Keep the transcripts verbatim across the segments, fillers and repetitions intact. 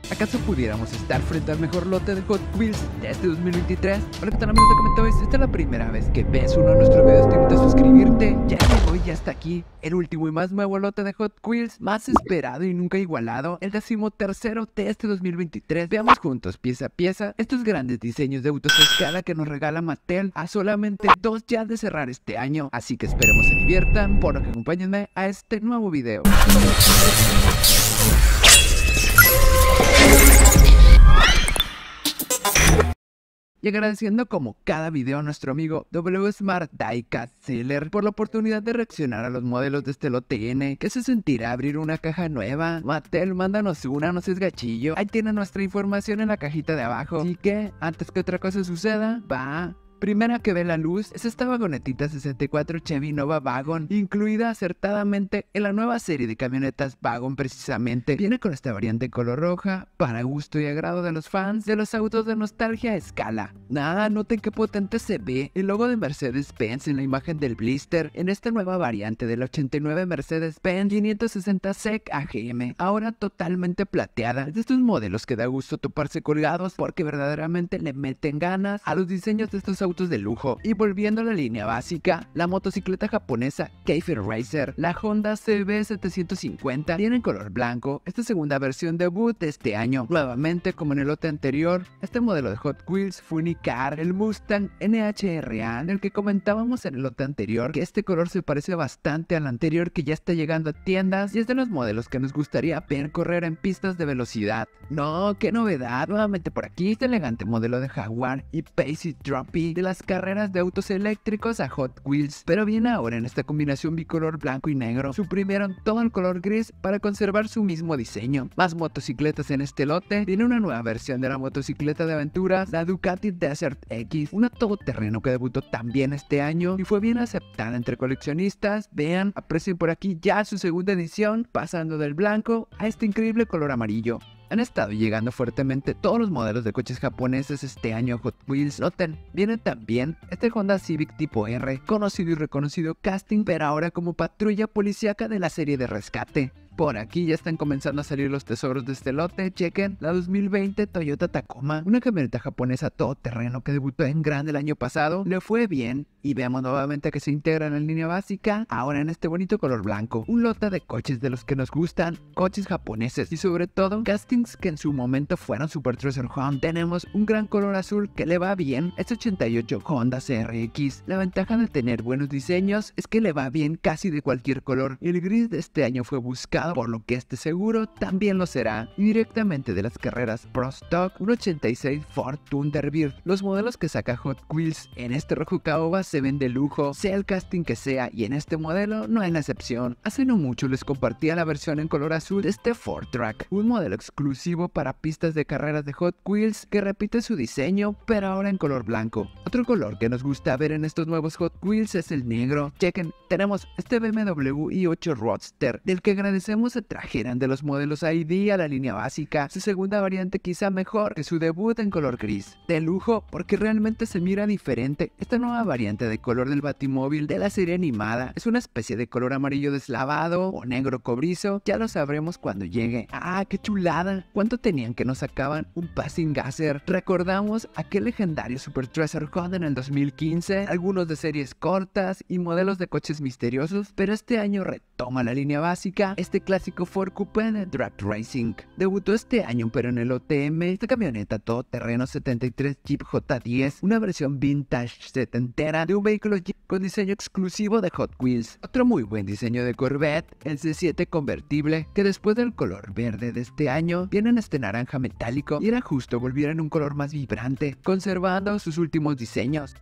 ¿Acaso pudiéramos estar frente al mejor lote de Hot Wheels de este dos mil veintitrés? Hola, ¿qué tal amigos de Comentario? Si esta es la primera vez que ves uno de nuestros videos, te invito a suscribirte. Ya llegó y ya está aquí el último y más nuevo lote de Hot Wheels, más esperado y nunca igualado, el decimotercero de este dos mil veintitrés. Veamos juntos, pieza a pieza, estos grandes diseños de autos a escala que nos regala Mattel a solamente dos ya de cerrar este año. Así que esperemos se diviertan, por lo que acompáñenme a este nuevo video. Y agradeciendo como cada video a nuestro amigo W Smart Diecast Seller por la oportunidad de reaccionar a los modelos de este lote N. ¿Qué se sentirá abrir una caja nueva? Mattel, mándanos una, no seas gachillo. Ahí tienen nuestra información en la cajita de abajo. Así que, antes que otra cosa suceda, va... Primera que ve la luz es esta vagonetita sesenta y cuatro Chevy Nova Wagon, incluida acertadamente en la nueva serie de camionetas Wagon precisamente. Viene con esta variante color roja, para gusto y agrado de los fans de los autos de nostalgia a escala. Nada, noten qué potente se ve el logo de Mercedes-Benz en la imagen del blister en esta nueva variante del ochenta y nueve Mercedes-Benz quinientos sesenta C E C A G M, ahora totalmente plateada. Es de estos modelos que da gusto toparse colgados porque verdaderamente le meten ganas a los diseños de estos autos de lujo. Y volviendo a la línea básica, la motocicleta japonesa Keifer Racer, la Honda C B setecientos cincuenta, tiene en color blanco esta segunda versión debut de este año. Nuevamente, como en el lote anterior, este modelo de Hot Wheels Funicar, el Mustang N H R A, del que comentábamos en el lote anterior, que este color se parece bastante al anterior que ya está llegando a tiendas y es de los modelos que nos gustaría ver correr en pistas de velocidad. No, qué novedad, nuevamente por aquí este elegante modelo de Jaguar y Pace Droppy de las carreras de autos eléctricos a Hot Wheels, pero viene ahora en esta combinación bicolor blanco y negro. Suprimieron todo el color gris para conservar su mismo diseño. Más motocicletas en este lote. Viene una nueva versión de la motocicleta de aventuras, la Ducati Desert X, una todoterreno que debutó también este año y fue bien aceptada entre coleccionistas. Vean, aprecien por aquí ya su segunda edición, pasando del blanco a este increíble color amarillo. Han estado llegando fuertemente todos los modelos de coches japoneses este año a Hot Wheels. Noten, viene también este Honda Civic tipo R, conocido y reconocido casting, pero ahora como patrulla policíaca de la serie de rescate. Por aquí ya están comenzando a salir los tesoros de este lote. Chequen la dos mil veinte Toyota Tacoma, una camioneta japonesa todoterreno que debutó en grande el año pasado. Le fue bien y veamos nuevamente que se integra en la línea básica, ahora en este bonito color blanco. Un lote de coches de los que nos gustan, coches japoneses y sobre todo castings que en su momento fueron Super Treasure Hunt. Tenemos un gran color azul que le va bien, este ochenta y ocho Honda C R X. La ventaja de tener buenos diseños es que le va bien casi de cualquier color. El gris de este año fue buscado, por lo que este seguro también lo será. Y directamente de las carreras Pro Stock, un ochenta y seis Ford Thunderbird. Los modelos que saca Hot Wheels en este rojo caoba se ven de lujo, sea el casting que sea, y en este modelo no es la excepción. Hace no mucho les compartía la versión en color azul de este Ford Track, un modelo exclusivo para pistas de carreras de Hot Wheels que repite su diseño, pero ahora en color blanco. Otro color que nos gusta ver en estos nuevos Hot Wheels es el negro. Chequen, tenemos este B M W i ocho Roadster, del que agradecemos se trajeran de los modelos I D a la línea básica, su segunda variante quizá mejor que su debut en color gris. De lujo porque realmente se mira diferente. Esta nueva variante de color del Batimóvil de la serie animada es una especie de color amarillo deslavado o negro cobrizo, ya lo sabremos cuando llegue. ¡Ah, qué chulada! ¿Cuánto tenían que nos sacaban un Passing Gasser? Recordamos aquel legendario Super Treasure Hunt en el dos mil quince, algunos de series cortas y modelos de coches misteriosos, pero este año retoma la línea básica, este clásico Ford Coupé de Drag Racing. Debutó este año pero en el O T M, esta camioneta todoterreno setenta y tres Jeep J diez, una versión vintage setentera de un vehículo Jeep con diseño exclusivo de Hot Wheels. Otro muy buen diseño de Corvette, el C siete convertible, que después del color verde de este año, viene en este naranja metálico y era justo volviera en un color más vibrante, conservando sus últimos diseños.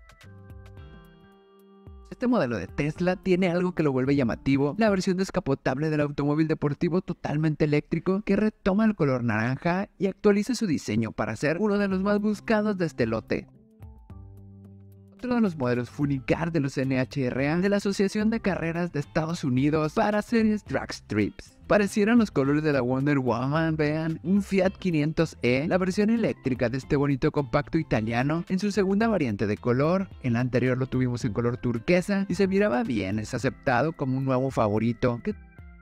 Este modelo de Tesla tiene algo que lo vuelve llamativo, la versión descapotable del automóvil deportivo totalmente eléctrico que retoma el color naranja y actualiza su diseño para ser uno de los más buscados de este lote. Otro de los modelos Funicar de los N H R A de la Asociación de Carreras de Estados Unidos para series Drag Strips. Parecieran los colores de la Wonder Woman, vean, un Fiat quinientos E, la versión eléctrica de este bonito compacto italiano, en su segunda variante de color. En la anterior lo tuvimos en color turquesa y se miraba bien, es aceptado como un nuevo favorito. ¿Qué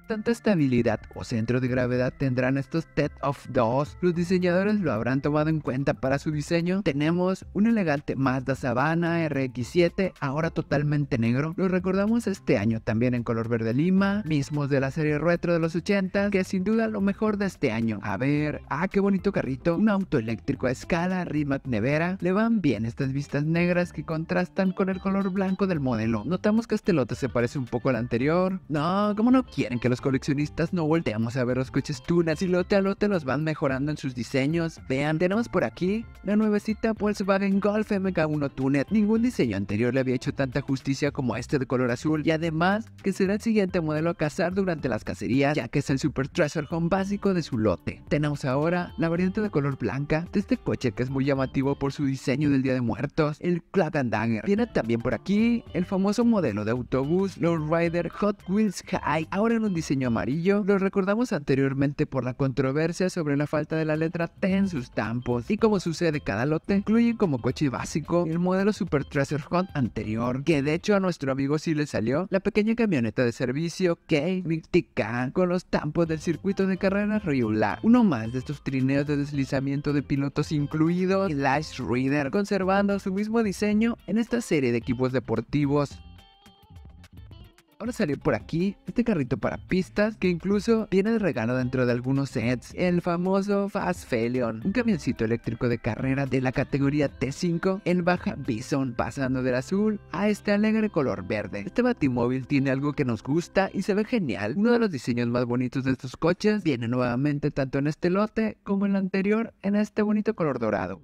Tanta estabilidad o centro de gravedad tendrán estos T E D of dos. Los diseñadores lo habrán tomado en cuenta para su diseño. Tenemos un elegante Mazda Savana R X siete, ahora totalmente negro. Lo recordamos este año también en color verde lima, mismos de la serie retro de los ochenta, que es sin duda lo mejor de este año. A ver, ah, qué bonito carrito, un auto eléctrico a escala Rimac Nevera. Le van bien estas vistas negras que contrastan con el color blanco del modelo. Notamos que este lote se parece un poco al anterior. No, como no quieren que los coleccionistas no volteamos a ver los coches tunas y lote a lote los van mejorando en sus diseños. Vean, tenemos por aquí la nuevecita Volkswagen Golf M K uno Tunet. Ningún diseño anterior le había hecho tanta justicia como este de color azul, y además que será el siguiente modelo a cazar durante las cacerías, ya que es el Super Treasure Home básico de su lote. Tenemos ahora la variante de color blanca de este coche que es muy llamativo por su diseño del Día de Muertos, el Cloak and Dagger. Viene también por aquí el famoso modelo de autobús Lowrider Hot Wheels High, ahora en un diseño amarillo. Lo recordamos anteriormente por la controversia sobre la falta de la letra T en sus tampos, y como sucede cada lote, incluyen como coche básico el modelo Super Treasure Hunt anterior, que de hecho a nuestro amigo sí le salió la pequeña camioneta de servicio K-Mythica con los tampos del circuito de carreras Riola. Uno más de estos trineos de deslizamiento de pilotos incluidos, el Ice Rider, conservando su mismo diseño en esta serie de equipos deportivos. Ahora salió por aquí este carrito para pistas que incluso viene de regalo dentro de algunos sets, el famoso Fast Felion, un camioncito eléctrico de carrera de la categoría T cinco en baja Bison, pasando del azul a este alegre color verde. Este batimóvil tiene algo que nos gusta y se ve genial. Uno de los diseños más bonitos de estos coches viene nuevamente tanto en este lote como en el anterior en este bonito color dorado.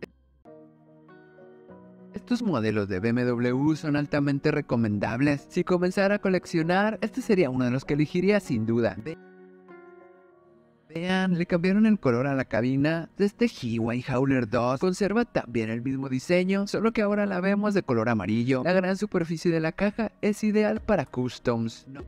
Estos modelos de B M W son altamente recomendables. Si comenzara a coleccionar, este sería uno de los que elegiría sin duda. Vean, le cambiaron el color a la cabina de este Highway Hauler dos. Conserva también el mismo diseño, solo que ahora la vemos de color amarillo. La gran superficie de la caja es ideal para customs. No.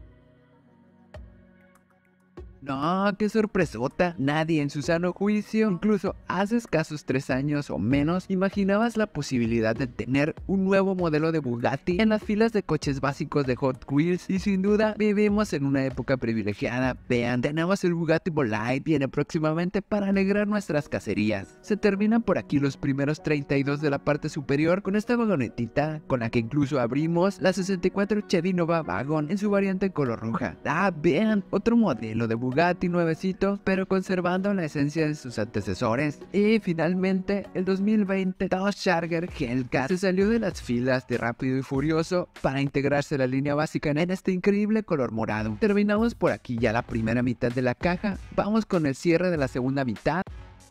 No, qué sorpresota. Nadie en su sano juicio, incluso hace escasos tres años o menos, imaginabas la posibilidad de tener un nuevo modelo de Bugatti en las filas de coches básicos de Hot Wheels, y sin duda vivimos en una época privilegiada. Vean, tenemos el Bugatti Bolide, viene próximamente para alegrar nuestras cacerías. Se terminan por aquí los primeros treinta y dos de la parte superior con esta vagonetita, con la que incluso abrimos la sesenta y cuatro Chevy Nova Wagon en su variante color roja. Ah, vean, otro modelo de Bugatti Bugatti nuevecito, pero conservando la esencia de sus antecesores. Y finalmente, el dos mil veinte Dodge Charger Hellcat se salió de las filas de Rápido y Furioso para integrarse a la línea básica en este increíble color morado. Terminamos por aquí ya la primera mitad de la caja, vamos con el cierre de la segunda mitad.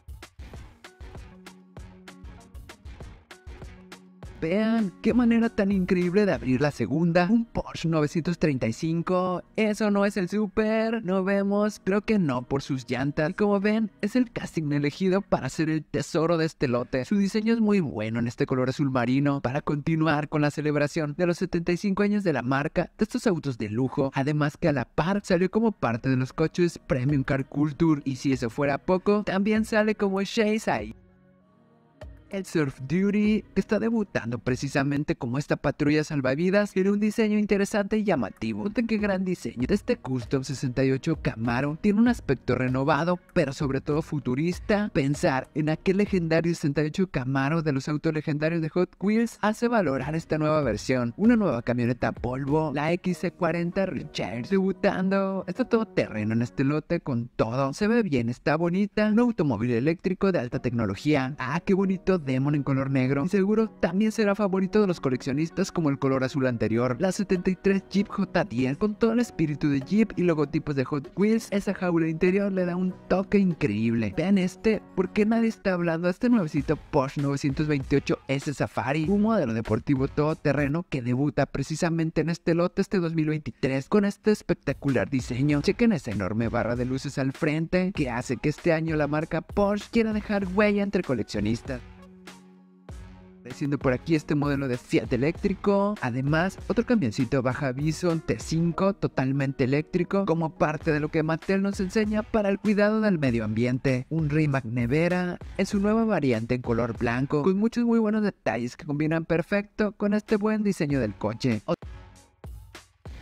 Vean, qué manera tan increíble de abrir la segunda. Un Porsche novecientos treinta y cinco. Eso no es el Super. No vemos, creo que no por sus llantas. Y como ven, es el casting elegido para ser el tesoro de este lote. Su diseño es muy bueno en este color azul marino para continuar con la celebración de los setenta y cinco años de la marca de estos autos de lujo. Además que a la par salió como parte de los coches Premium Car Culture. Y si eso fuera poco, también sale como Chase ahí. El Surf Duty, que está debutando precisamente como esta patrulla salvavidas, tiene un diseño interesante y llamativo. Noten qué gran diseño. Este Custom sesenta y ocho Camaro tiene un aspecto renovado, pero sobre todo futurista. Pensar en aquel legendario sesenta y ocho Camaro de los autos legendarios de Hot Wheels hace valorar esta nueva versión. Una nueva camioneta Volvo, la X C cuarenta Recharge, debutando. Está todo terreno en este lote con todo. Se ve bien, está bonita. Un automóvil eléctrico de alta tecnología. Ah, qué bonito Demon en color negro, y seguro también será favorito de los coleccionistas como el color azul anterior. La setenta y tres Jeep J diez con todo el espíritu de Jeep y logotipos de Hot Wheels. Esa jaula interior le da un toque increíble. Vean este, porque nadie está hablando de este nuevecito Porsche novecientos veintiocho S Safari, un modelo deportivo todoterreno que debuta precisamente en este lote este dos mil veintitrés con este espectacular diseño. Chequen esa enorme barra de luces al frente que hace que este año la marca Porsche quiera dejar huella entre coleccionistas. Apareciendo por aquí este modelo de Fiat eléctrico. Además, otro camioncito baja Bison T cinco totalmente eléctrico, como parte de lo que Mattel nos enseña para el cuidado del medio ambiente. Un Rimac Nevera en su nueva variante en color blanco, con muchos muy buenos detalles que combinan perfecto con este buen diseño del coche.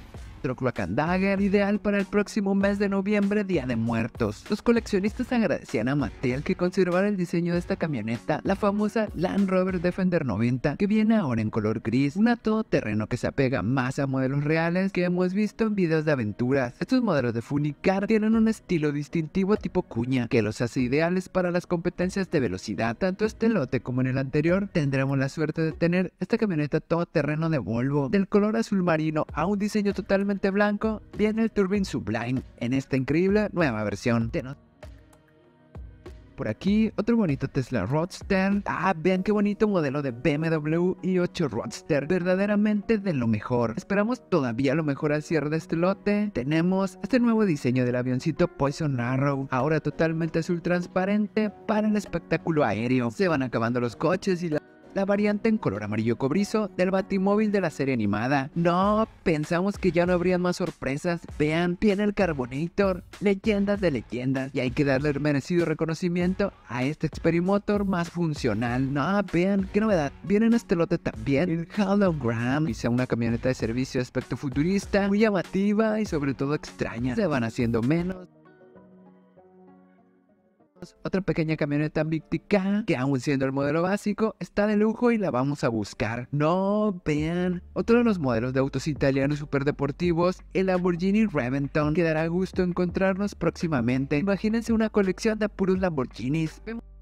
otro Cloak and Dagger, ideal para el próximo mes de noviembre, Día de Muertos. Los coleccionistas agradecían a Mattel que conservara el diseño de esta camioneta, la famosa Land Rover Defender noventa, que viene ahora en color gris, una todoterreno que se apega más a modelos reales que hemos visto en videos de aventuras. Estos modelos de Funny Car tienen un estilo distintivo tipo cuña, que los hace ideales para las competencias de velocidad. Tanto este lote como en el anterior tendremos la suerte de tener esta camioneta todoterreno de Volvo. Del color azul marino a un diseño totalmente blanco, viene el Turbine Sublime en esta increíble nueva versión. Por aquí, otro bonito Tesla Roadster. Ah, vean qué bonito modelo de B M W i ocho Roadster. Verdaderamente de lo mejor. Esperamos todavía lo mejor al cierre de este lote. Tenemos este nuevo diseño del avioncito Poison Arrow, ahora totalmente azul transparente para el espectáculo aéreo. Se van acabando los coches y la... la variante en color amarillo cobrizo del Batimóvil de la serie animada. No, pensamos que ya no habrían más sorpresas. Vean, viene el Carbonator, leyendas de leyendas. Y hay que darle el merecido reconocimiento a este Experimotor más funcional. No, vean, qué novedad. Viene en este lote también el Hologram. Dice una camioneta de servicio de aspecto futurista, muy llamativa y sobre todo extraña. Se van haciendo menos. Otra pequeña camioneta Victica que, aún siendo el modelo básico, está de lujo y la vamos a buscar. No, vean, otro de los modelos de autos italianos superdeportivos, el Lamborghini Reventon, que dará gusto encontrarnos próximamente. Imagínense una colección de puros Lamborghinis.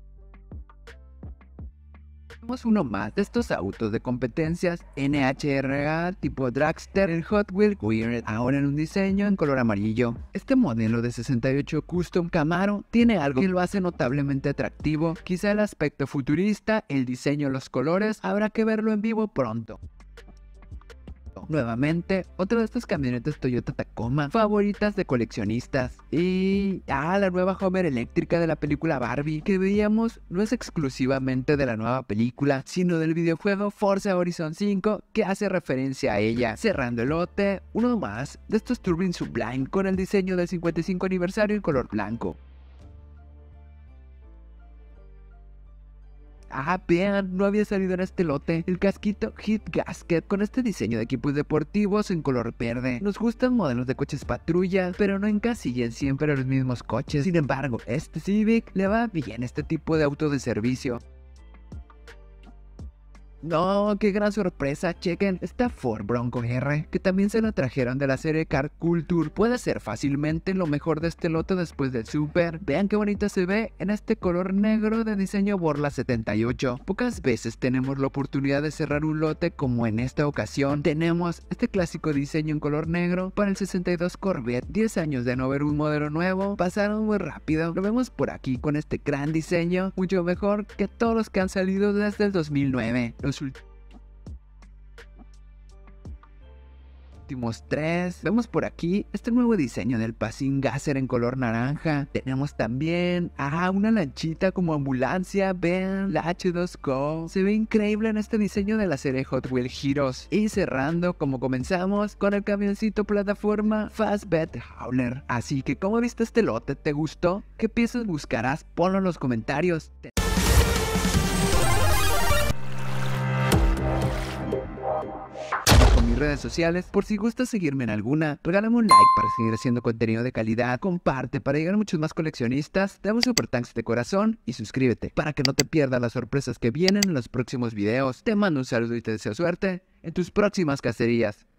Tenemos uno más de estos autos de competencias N H R A tipo Dragster, el Hot Wheels Weird, ahora en un diseño en color amarillo. Este modelo de sesenta y ocho Custom Camaro tiene algo que lo hace notablemente atractivo, quizá el aspecto futurista, el diseño, los colores, habrá que verlo en vivo pronto. Nuevamente, otra de estas camionetas Toyota Tacoma favoritas de coleccionistas. Y ah, la nueva Homer eléctrica de la película Barbie que veíamos no es exclusivamente de la nueva película, sino del videojuego Forza Horizon cinco, que hace referencia a ella. Cerrando el lote, uno más de estos Turbine Sublime con el diseño del cincuenta y cinco aniversario en color blanco. Ah, vean, no había salido en este lote el casquito Heat Gasket con este diseño de equipos deportivos en color verde. Nos gustan modelos de coches patrulla, pero no encasillen siempre a los mismos coches. Sin embargo, este Civic le va bien este tipo de auto de servicio. No, qué gran sorpresa, chequen, esta Ford Bronco R, que también se la trajeron de la serie Car Culture, puede ser fácilmente lo mejor de este lote después del Super. Vean qué bonita se ve en este color negro de diseño Borla setenta y ocho. Pocas veces tenemos la oportunidad de cerrar un lote como en esta ocasión. Tenemos este clásico diseño en color negro para el sesenta y dos Corvette. diez años de no ver un modelo nuevo, pasaron muy rápido. Lo vemos por aquí con este gran diseño, mucho mejor que todos los que han salido desde el dos mil nueve. Los últimos tres. Vemos por aquí este nuevo diseño del Passing Gasser en color naranja. Tenemos también ah, una lanchita como ambulancia. Vean, la H dos Go. Se ve increíble en este diseño de la serie Hot Wheels Heroes. Y cerrando como comenzamos con el camioncito plataforma Fastbed Hauler. Así que, ¿cómo viste este lote? ¿Te gustó? ¿Qué piezas buscarás? Ponlo en los comentarios. Mis redes sociales, por si gustas seguirme en alguna, regálame un like para seguir haciendo contenido de calidad, comparte para llegar a muchos más coleccionistas, dame un super thanks de corazón y suscríbete para que no te pierdas las sorpresas que vienen en los próximos videos. Te mando un saludo y te deseo suerte en tus próximas cacerías.